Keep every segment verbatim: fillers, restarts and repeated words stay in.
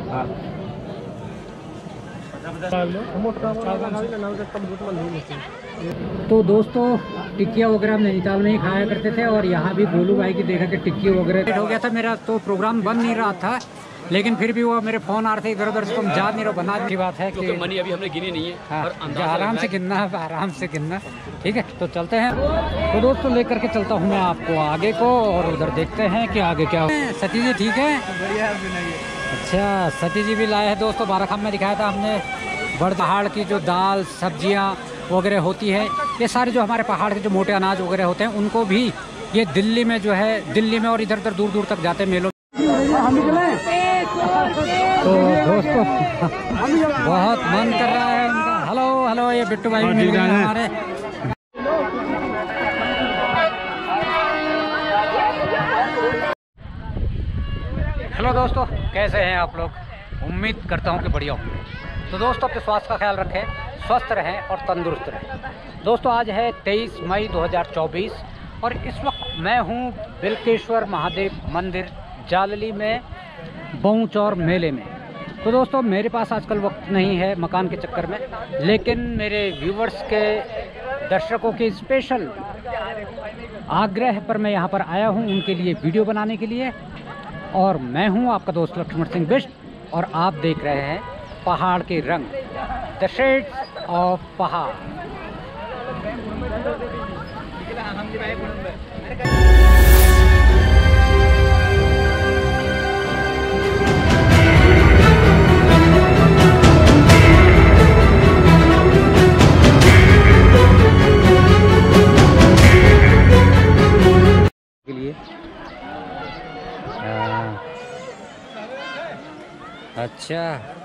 तो दोस्तों टिक्किया वगैरह हम नैनीताल में ही खाया करते थे और यहाँ भी गोलू भाई की देखा कि टिक्की वगैरह हो गया था। मेरा तो प्रोग्राम बन नहीं रहा था, लेकिन फिर भी वो मेरे फोन आ रहे थे इधर उधर से, तुम जा नहीं रहो। बना की बात है कि मनी अभी हमने गिनी नहीं है। हाँ, और आराम से गिनना है, आराम से गिनना। ठीक है, तो चलते हैं। तो दोस्तों लेकर के चलता हूँ मैं आपको आगे को, और उधर देखते हैं कि आगे क्या हो। सती जी ठीक है? बढ़िया। अच्छा, सती जी भी लाए हैं दोस्तों। बाराखाम में दिखाया था हमने, बड़ पहाड़ की जो दाल सब्जियाँ वगैरह होती है, ये सारे जो हमारे पहाड़ के जो मोटे अनाज वगैरह होते हैं, उनको भी ये दिल्ली में जो है, दिल्ली में और इधर उधर दूर दूर तक जाते हैं मेलों। तो दोस्तों बहुत मन कर रहा है उनका। हेलो हेलो, ये बिट्टू भाई मिल गए हमारे। हेलो दोस्तों, कैसे हैं आप लोग? उम्मीद करता हूँ कि बढ़िया हूँ। तो दोस्तों अपने स्वास्थ्य का ख्याल रखें, स्वस्थ रहें और तंदुरुस्त रहें। दोस्तों आज है तेईस मई दो हज़ार चौबीस और इस वक्त मैं हूँ बिल्केश्वर महादेव मंदिर जालली में बहुचौर मेले में। तो दोस्तों मेरे पास आजकल वक्त नहीं है मकान के चक्कर में, लेकिन मेरे व्यूवर्स के दर्शकों के स्पेशल आग्रह पर मैं यहाँ पर आया हूँ उनके लिए वीडियो बनाने के लिए। और मैं हूँ आपका दोस्त लक्ष्मण सिंह बिष्ट और आप देख रहे हैं पहाड़ के रंग, द शेड्स ऑफ पहाड़। के लिए अच्छा,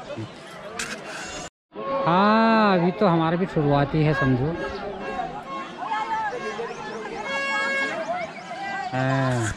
हाँ अभी तो हमारे भी शुरुआती है समझो। हाँ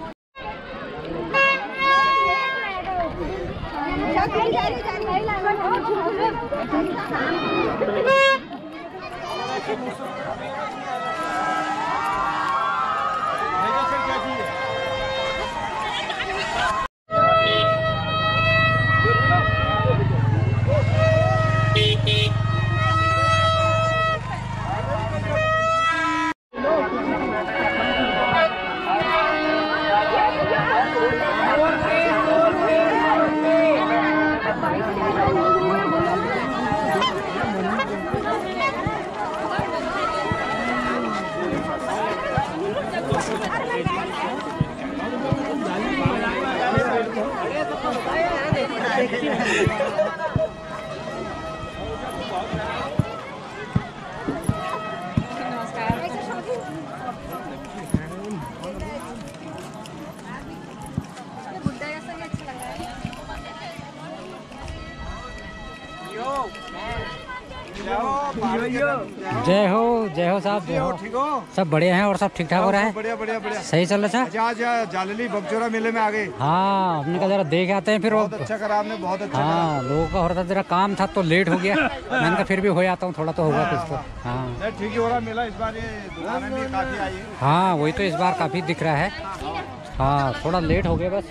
जय हो, जय हो साहब, जय हो। ठीक हो? सब बढ़िया हैं और सब ठीक ठाक हो रहा है? बढ़िया बढ़िया बढ़िया। सही चल रहा है। आज जालली बगचौरा मेले में आ गए। हाँ हमने कहा जरा देख आते हैं फिर। बहुत अच्छा करा आपने, बहुत अच्छा। हाँ लोगों का हो रहा था, जरा काम था तो लेट हो गया। मैंने कहा फिर भी हो जाता हूँ, थोड़ा तो होगा कुछ तो। हाँ ठीक ही हो रहा मेला इस बार, ये दुकानें भी काफी आई है। हाँ वही तो, इस बार काफ़ी दिख रहा है। हाँ थोड़ा लेट हो गया बस।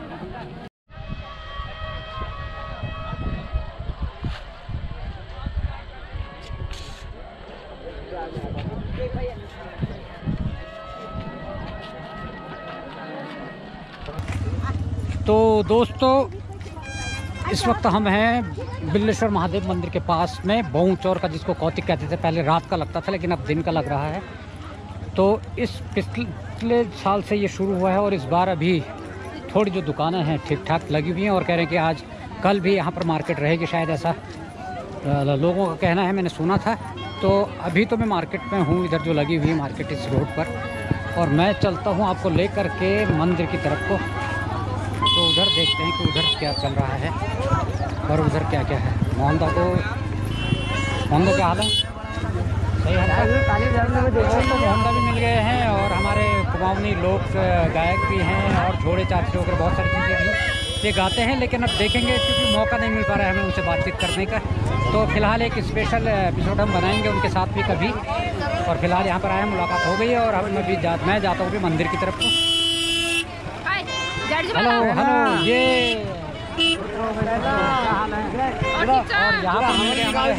तो दोस्तों इस वक्त हम हैं बिल्लेश्वर महादेव मंदिर के पास में, बहुचौर का जिसको कौतिक कहते थे। पहले रात का लगता था लेकिन अब दिन का लग रहा है। तो इस पिछले साल से ये शुरू हुआ है और इस बार अभी थोड़ी जो दुकानें हैं ठीक ठाक लगी हुई हैं और कह रहे हैं कि आज कल भी यहाँ पर मार्केट रहेगी शायद, ऐसा लोगों का कहना है, मैंने सुना था। तो अभी तो मैं मार्केट में हूँ, इधर जो लगी हुई है मार्केट इस रोड पर, और मैं चलता हूँ आपको लेकर के मंदिर की तरफ को। तो उधर देखते हैं कि उधर क्या चल रहा है और उधर क्या क्या है। मोहनदा को मोहनदा क्या हाल है? सही हाल है। तो मोहनदा भी मिल गए हैं और हमारे कुमाऊनी लोक गायक भी हैं और झोड़े चाचे वगैरह बहुत सारी चीज़ें भी ये गाते हैं। लेकिन अब देखेंगे क्योंकि मौका नहीं मिल पा रहा है हमें उनसे बातचीत करने का। तो फिलहाल एक स्पेशल एपिसोड हम बनाएंगे उनके साथ भी कभी। और फिलहाल यहाँ पर आए, मुलाकात हो गई है और हम अभी जा, मैं जाता हूँ भी मंदिर की तरफ को। हेलो हेलो, ये और यहाँ पर मिल गए हमारे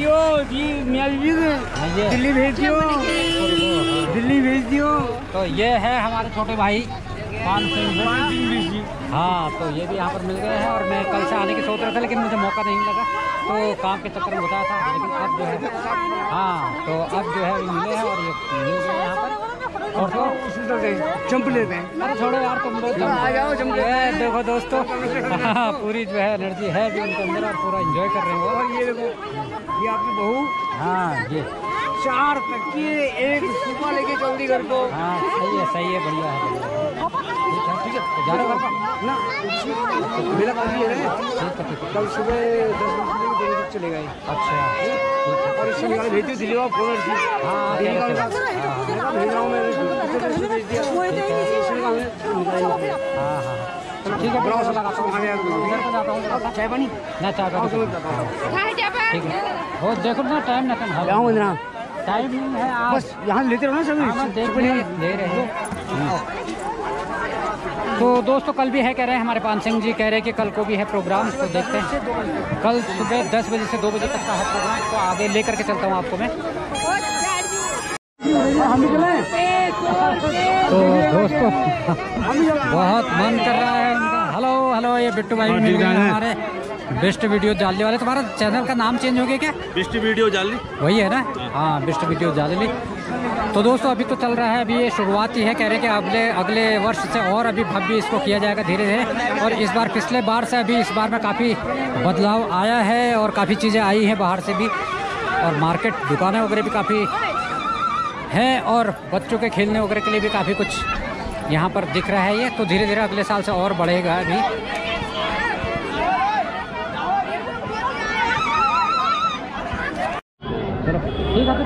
दिल्ली भेज दियो, दिल्ली भेज दियो। तो ये है हमारे छोटे भाई पान सिंह। हाँ, तो ये भी यहाँ पर मिल गए हैं और मैं कल से आने की सोच रहा था लेकिन मुझे मौका नहीं लगा, तो काम के चक्कर में बताया था। लेकिन अब जो है हाँ, तो अब जो है मिले हैं और ये मिल गए यहाँ पर। और तो जंप लेते हैं। अरे छोड़ो यार, तुम लोग आ जाओ जंप लेते हैं। देखो दोस्तों, हाँ, पूरी जो है एनर्जी है भी उनके अंदर और पूरा एंजॉय कर रहे हो। और ये देखो, ये आपकी बहू हाँ ये चार तकिए एक सुबह लेके चल दी घर को। हाँ सही है, सही है, बढ़िया है, ठीक है, ठीक है, तो जा रहे हो घर पर ना मेरा काम ये है, ठीक है, ठीक है। कल सुबह दस बजे तक चले गए। अच्छा ठीक है। और इस समय भेजती दिल्ली वाला फोन थी। हाँ दिल्ली का हाँ भेज रहा हूँ मैं, भेज दिया। हाँ हाँ ठीक है, बनाओ सब लगाता हूँ, खाने इधर को जाता हूँ, चाय पानी ना चाय पानी ठीक है। वो देखो ना टाइम ना कम जाओ इंदिरा, टाइम नहीं है आज, बस यहाँ लेते रहो ना सभी। हाँ, मैं देख ले ले रहे हो। तो दोस्तों कल भी है कह रहे हैं हमारे पान सिंह जी, कह रहे हैं कि कल को भी है प्रोग्राम, तो देखते हैं। कल सुबह दस बजे से दो बजे तक का है प्रोग्राम, तो आगे लेकर के चलता हूँ आपको मैं। तो दोस्तों बहुत मन कर रहा है उनका। हेलो हेलो, ये बिट्टू भाई मिल गए हमारे बेस्ट वीडियो डालने वाले। तुम्हारा चैनल का नाम चेंज हो गया क्या? बेस्ट वीडियो डाली वही है ना? हाँ, बेस्ट वीडियो डाली। तो दोस्तों अभी तो चल रहा है, अभी ये शुरुआत ही है। कह रहे हैं कि अगले अगले वर्ष से और अभी भव्य इसको किया जाएगा धीरे धीरे। और इस बार पिछले बार से अभी इस बार में काफ़ी बदलाव आया है और काफ़ी चीज़ें आई हैं बाहर से भी, और मार्केट दुकानें वगैरह भी काफ़ी है और बच्चों के खेलने वगैरह के लिए भी काफ़ी कुछ यहाँ पर दिख रहा है। ये तो धीरे धीरे अगले साल से और बढ़ेगा अभी। चलो ठीक है,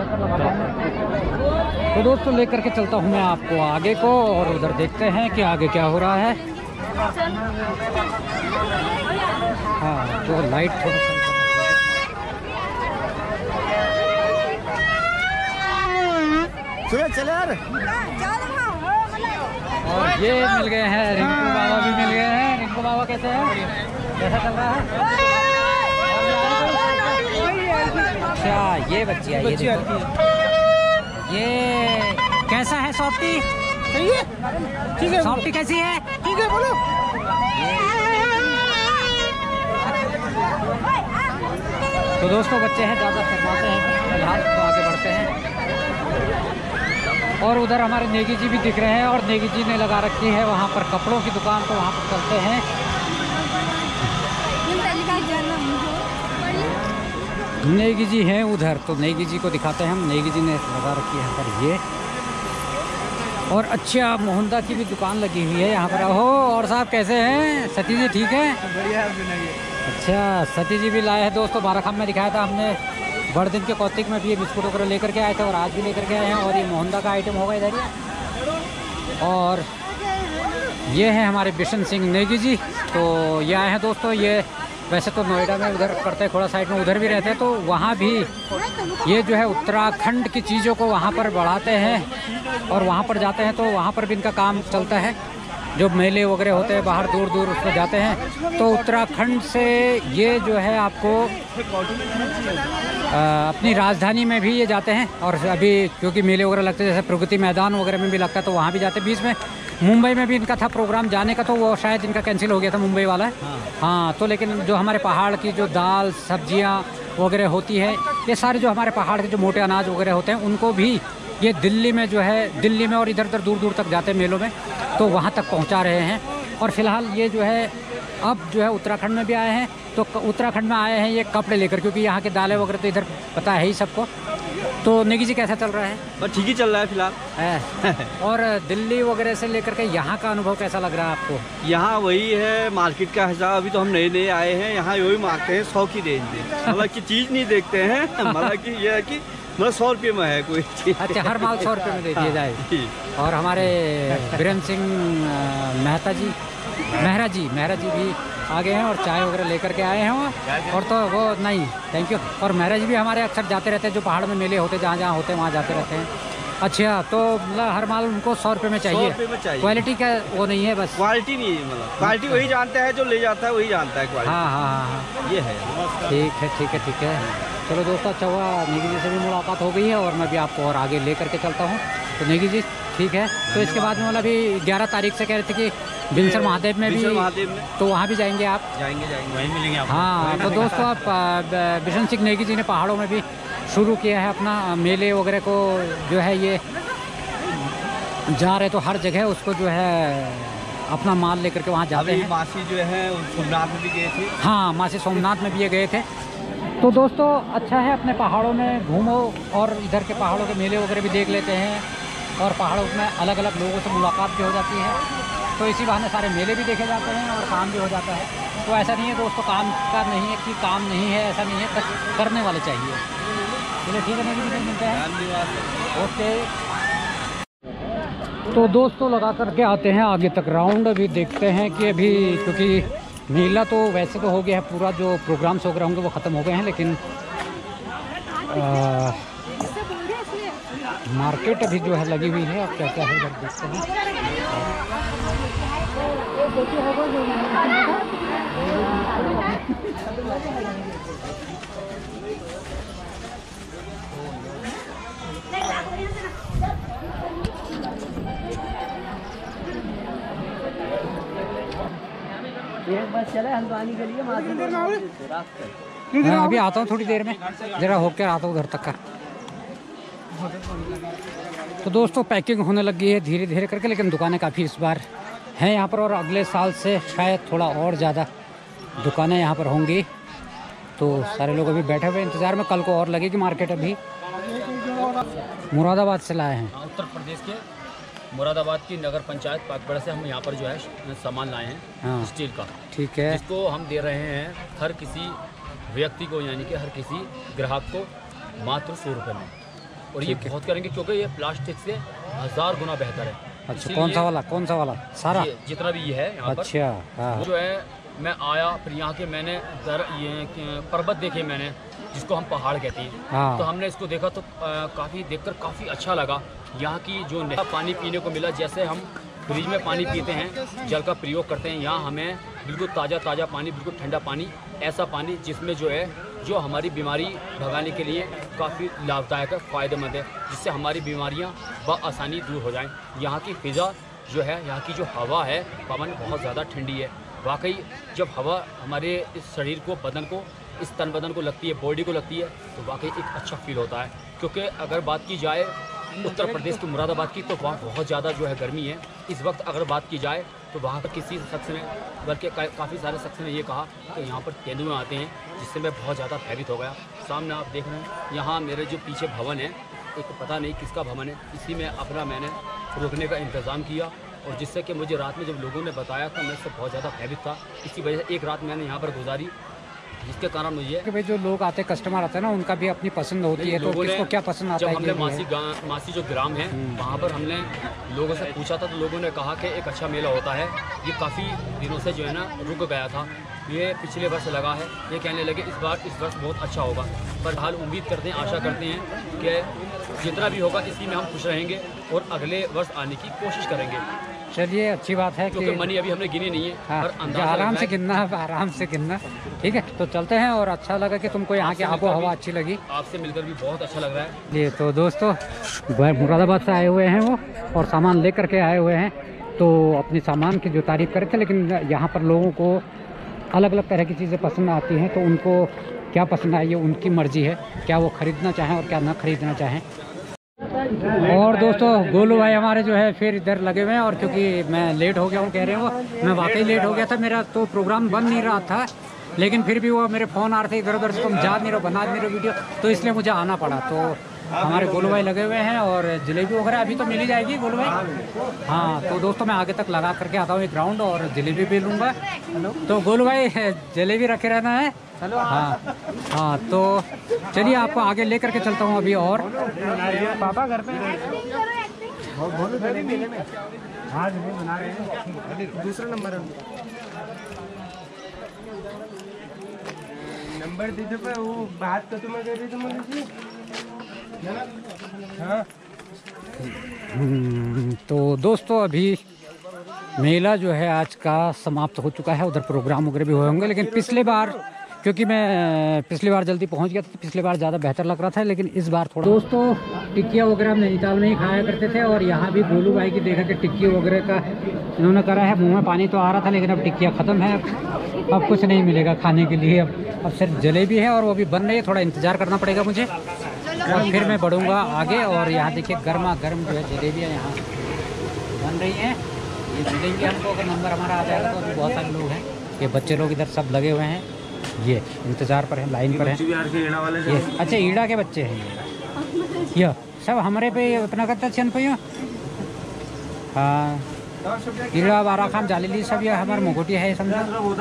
तो दोस्तों लेकर के चलता हूँ मैं आपको आगे को, और उधर देखते हैं कि आगे क्या हो रहा है। हाँ, तो लाइट थोड़ा सा चल यार। और ये मिल गए हैं रिंकू बाबा भी मिल गए हैं। रिंकू बाबा कैसे हैं? कैसा चल रहा है? अच्छा, ये बच्ची आई, ये देखो। ये कैसा है सॉफ्टी? सही है, ठीक है। सॉफ्टी कैसी है? ठीक है, बोलो। तो दोस्तों बच्चे हैं, ज़्यादा शर्माते हैं फिलहाल, तो आगे बढ़ते हैं। और उधर हमारे नेगी जी भी दिख रहे हैं, और नेगी जी ने लगा रखी है वहाँ पर कपड़ों की दुकान, तो वहाँ पर चलते हैं। नेगी जी हैं उधर, तो नेगी जी को दिखाते हैं हम। नेगी जी ने लगा रखी है पर ये, और अच्छा मोहनदा की भी दुकान लगी हुई है यहाँ पर। ओहो, और साहब कैसे हैं? सती जी ठीक है? बढ़िया है। अच्छा, सती जी भी लाए हैं दोस्तों, बाराखाम में दिखाया था हमने। बड़े दिन के कौतिक में भी ये बिस्कुट वगैरह लेकर के आए थे, और आज भी लेकर के आए हैं। और ये मोहनदा का आइटम होगा इधर ही। और ये है हमारे बिशन सिंह नेगी जी, तो ये आए हैं दोस्तों। ये वैसे तो नोएडा में उधर करते हैं, थोड़ा साइड में उधर भी रहते हैं, तो वहाँ भी ये जो है उत्तराखंड की चीज़ों को वहाँ पर बढ़ाते हैं, और वहाँ पर जाते हैं तो वहाँ पर भी इनका काम चलता है। जो मेले वगैरह होते हैं बाहर दूर दूर, उसमें जाते हैं। तो उत्तराखंड से ये जो है आपको आ, अपनी राजधानी में भी ये जाते हैं, और अभी क्योंकि मेले वगैरह लगते हैं, जैसे प्रगति मैदान वगैरह में भी लगता है, तो वहाँ भी जाते हैं। बीच में मुंबई में भी इनका था प्रोग्राम जाने का, तो वो शायद इनका कैंसिल हो गया था, मुंबई वाला। हाँ, हाँ, तो लेकिन जो हमारे पहाड़ की जो दाल सब्जियाँ वगैरह होती है, ये सारे जो हमारे पहाड़ के जो मोटे अनाज वगैरह होते हैं, उनको भी ये दिल्ली में जो है, दिल्ली में और इधर उधर दूर दूर तक जाते हैं मेलों में, तो वहाँ तक पहुँचा रहे हैं। और फिलहाल ये जो है अब जो है उत्तराखंड में भी आए हैं, तो उत्तराखंड में आए हैं ये कपड़े लेकर, क्योंकि यहाँ के दालें वगैरह तो इधर पता है ही सबको। तो नेगी जी कैसा चल रहा है? बस ठीक ही चल रहा है फिलहाल। और दिल्ली वगैरह से लेकर के यहाँ का अनुभव कैसा लग रहा है आपको? यहाँ वही है मार्केट का हिसाब। अभी तो हम नए नए आए हैं, यहाँ वही मांगते हैं सौ की रेंज में, मतलब की चीज़ नहीं देखते हैं, मतलब कि ये है कि मतलब सौ रुपये में है कोई चीज़। अच्छा, हर माल सौ रुपये में दे दिया जाए। और हमारे वीरेंद्र सिंह मेहता जी मेहरा जी मेहरा जी भी आ गए हैं, और चाय वगैरह लेकर के आए हैं। और तो वो नहीं, थैंक यू। और मेहरा जी भी हमारे अक्सर जाते रहते हैं, जो पहाड़ में मेले होते जहाँ जहाँ होते हैं वहाँ जाते रहते हैं। अच्छा, तो मतलब हर माल उनको सौ रुपये में सौ चाहिए। रुपये में चाहिए। क्वालिटी का वो नहीं है बस। क्वालिटी नहीं है, मतलब क्वालिटी वही जानता है जो ले जाता है, वही जानता है क्वालिटी। हाँ हाँ हाँ हाँ, ये है। ठीक है ठीक है ठीक है। चलो दोस्तों, अच्छा हुआ नेगी जी से भी मुलाकात हो गई है और मैं भी आपको और आगे ले करके चलता हूँ। तो नेगी जी ठीक है, तो इसके बाद में मतलब अभी ग्यारह तारीख से कह रहे थे कि बिलसर महादेव में भी, बिलसर महादेव में तो वहाँ भी जाएंगे आप? जाएंगे जाएंगे वहीं मिलेंगे आपको। हाँ, तो दोस्तों आप आ, बिशन सिंह नेगी जी ने पहाड़ों में भी शुरू किया है अपना मेले वगैरह को, जो है ये जा रहे तो हर जगह उसको जो है अपना माल लेकर के वहाँ जाते अभी हैं। मासी जो है सोमनाथ में भी गए थे। हाँ, मासी सोमनाथ में भी ये गए थे। तो दोस्तों अच्छा है, अपने पहाड़ों में घूमो और इधर के पहाड़ों के मेले वगैरह भी देख लेते हैं और पहाड़ों में अलग अलग लोगों से मुलाकात भी हो जाती है। तो इसी बहाने सारे मेले भी देखे जाते हैं और काम भी हो जाता है। तो ऐसा नहीं है दोस्तों, काम का नहीं है कि काम नहीं है, ऐसा नहीं है, बस करने वाले चाहिए। चलिए ठीक है, नहीं भी मिलते हैं। ओके, तो दोस्तों लगा करके आते हैं आगे तक राउंड। अभी देखते हैं कि अभी, क्योंकि मेला तो वैसे तो हो गया है पूरा, जो प्रोग्राम्स वगैरह होंगे वो ख़त्म हो गए हैं, लेकिन आ, मार्केट अभी जो है लगी हुई है। अब क्या क्या है इधर देखते हैं। एक बस चले हल्द्वानी के लिए मैं अभी आता हूँ थोड़ी देर में, ज़रा होकर आता हूँ उधर तक का। तो दोस्तों पैकिंग होने लगी है धीरे धीरे करके, लेकिन दुकानें काफ़ी इस बार हैं यहाँ पर और अगले साल से शायद थोड़ा और ज़्यादा दुकानें यहाँ पर होंगी। तो सारे लोग अभी बैठे हुए इंतज़ार में, कल को और लगेगी मार्केट। अभी मुरादाबाद से लाए हैं। उत्तर प्रदेश के मुरादाबाद की नगर पंचायत पाकबड़ा से हम यहाँ पर जो है सामान लाए हैं। हाँ, स्टील का, ठीक है। जिसको हम दे रहे हैं हर किसी व्यक्ति को, यानी कि हर किसी ग्राहक को मात्र सौ रुपये में। और ये बहुत करेंगे क्योंकि ये प्लास्टिक से हजार गुना बेहतर है। अच्छा, कौन सा वाला कौन सा वाला सारा? ये जितना भी ये है यहाँ पर। अच्छा, हाँ। वो जो है मैं आया, फिर यहाँ के मैंने दर ये पर्वत देखे मैंने, जिसको हम पहाड़ कहते हैं। हाँ। तो हमने इसको देखा तो काफ़ी देखकर काफ़ी अच्छा लगा। यहाँ की जो नहर पानी पीने को मिला, जैसे हम फ्रिज में पानी पीते हैं, जल का प्रयोग करते हैं, यहाँ हमें बिल्कुल ताज़ा ताज़ा पानी, बिल्कुल ठंडा पानी, ऐसा पानी जिसमें जो है जो हमारी बीमारी भगाने के लिए काफ़ी लाभदायक है, फ़ायदेमंद है, जिससे हमारी बीमारियाँ बआसानी दूर हो जाएं। यहाँ की फ़िज़ा जो है, यहाँ की जो हवा है, पवन बहुत ज़्यादा ठंडी है। वाकई जब हवा हमारे इस शरीर को, बदन को, इस तन बदन को लगती है, बॉडी को लगती है, तो वाकई एक अच्छा फील होता है। क्योंकि अगर बात की जाए उत्तर प्रदेश के मुरादाबाद की, तो वहाँ बहुत ज़्यादा जो है गर्मी है इस वक्त। अगर बात की जाए तो वहाँ पर किसी शख्स ने, बल्कि काफ़ी सारे शख्स ने ये कहा कि यहाँ पर तेंदुए आते हैं, जिससे मैं बहुत ज़्यादा भयभीत हो गया। सामने आप देख रहे हैं, यहाँ मेरे जो पीछे भवन है, एक पता नहीं किसका भवन है, इसी में अपना मैंने रुकने का इंतज़ाम किया। और जिससे कि मुझे रात में जब लोगों ने बताया तो मैं इससे बहुत ज़्यादा भयभीत था। इसी वजह से एक रात मैंने यहाँ पर गुजारी, जिसके कारण मुझे कि भाई जो लोग आते हैं, कस्टमर आते हैं ना, उनका भी अपनी पसंद होती है। तो किसको क्या पसंद आता जब है? हमने मासी गाँव, मासी जो ग्राम है, वहाँ पर हमने लोगों से पूछा था, तो लोगों ने कहा कि एक अच्छा मेला होता है। ये काफ़ी दिनों से जो है ना रुक गया था, ये पिछले वर्ष लगा है। ये कहने लगे इस बार इस वर्ष बहुत अच्छा होगा। पर हाल उम्मीद करते हैं, आशा करते हैं कि जितना भी होगा इसी में हम खुश रहेंगे और अगले वर्ष आने की कोशिश करेंगे। चलिए, अच्छी बात है क्योंकि कि मनी अभी हमने गिनी नहीं है। हाँ, पर अंदाजा आराम से गिनना, आराम से गिनना। ठीक है, तो चलते हैं। और अच्छा लगा कि तुमको यहाँ की आबो हवा अच्छी लगी। आपसे मिलकर भी बहुत अच्छा लग रहा है। ये तो दोस्तों मुरादाबाद से आए हुए हैं वो, और सामान लेकर के आए हुए हैं। तो अपनी सामान की जो तारीफ़ करे थे, लेकिन यहाँ पर लोगों को अलग अलग तरह की चीज़ें पसंद आती हैं। तो उनको क्या पसंद आई है उनकी मर्ज़ी है, क्या वो ख़रीदना चाहें और क्या ना ख़रीदना चाहें। और दोस्तों गोलू भाई हमारे जो है फिर इधर लगे हुए हैं, और क्योंकि मैं लेट हो गया हूँ, कह रहे हैं वो, मैं वाकई लेट हो गया था। मेरा तो प्रोग्राम बन नहीं रहा था, लेकिन फिर भी वो मेरे फ़ोन आ रहे थे इधर उधर से, तुम जा नहीं रहो, बना नहीं रहो वीडियो, तो इसलिए मुझे आना पड़ा। तो हमारे गोलू भाई लगे हुए हैं, और जलेबी वगैरह अभी तो मिल ही जाएगी गोलू भाई। हाँ, तो दोस्तों मैं आगे तक लगा करके आता हूँ एक राउंड, और जलेबी भी लूँगा। तो गोलू भाई जलेबी रखे रहना है। हेलो। हाँ हाँ, तो चलिए आपको आगे ले करके चलता हूँ अभी। और पापा घर पे मेले में आज नहीं बना रहे हैं। दूसरा नंबर है, नंबर दे दो। पर वो बात तो तुम्हें कह रही थी मुझे। हाँ हम्म, तो दोस्तों अभी मेला जो है आज का समाप्त हो चुका है। उधर प्रोग्राम वगैरह भी हुए होंगे, लेकिन पिछले बार क्योंकि मैं पिछली बार जल्दी पहुंच गया था तो पिछले बार ज़्यादा बेहतर लग रहा था, लेकिन इस बार थोड़ा। दोस्तों टिक्कियाँ वगैरह हम नैनीताल में ही खाया करते थे और यहाँ भी गोलू भाई की देखा कि टिक्की वगैरह का इन्होंने करा है। मुँह में पानी तो आ रहा था, लेकिन अब टिक्कियाँ ख़त्म है, अब कुछ नहीं मिलेगा खाने के लिए। अब अब सिर्फ जलेबी है और वो भी बन रही है, थोड़ा इंतज़ार करना पड़ेगा मुझे और फिर मैं बढ़ूँगा आगे। और यहाँ देखिए गर्मा गर्म जो है जलेबियाँ यहाँ बन रही हैं, ये मिलेंगे हमको अगर नंबर हमारा आ जाएगा तो। अभी बहुत सारे लोग हैं, ये बच्चे लोग इधर सब लगे हुए हैं, ये इंतज़ार पर हैं, लाइन पर हैं। ये अच्छा ईड़ा के बच्चे हैं ये, ये सब हमारे पे अपना करता छन पे। हाँ ईड़ा बारा खान जाली सब ये हमारे मुगोटी है समझा।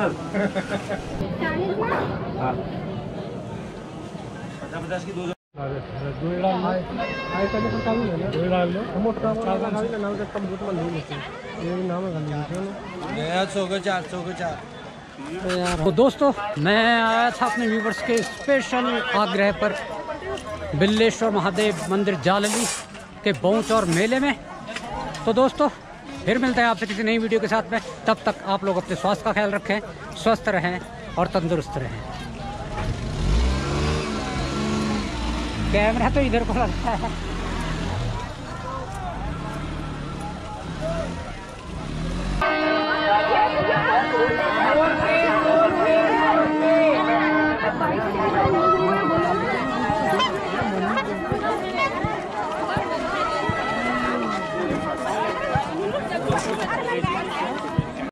तो दोस्तों मैं आया था अपने व्यूवर्स के स्पेशल आग्रह पर बिल्लेश्वर महादेव मंदिर जालली के बहुचौर मेले में। तो दोस्तों फिर मिलते हैं आपसे किसी नई वीडियो के साथ में। तब तक आप लोग अपने स्वास्थ्य का ख्याल रखें, स्वस्थ रहें और तंदुरुस्त रहें। कैमरा तो इधर को लगता है। Bye.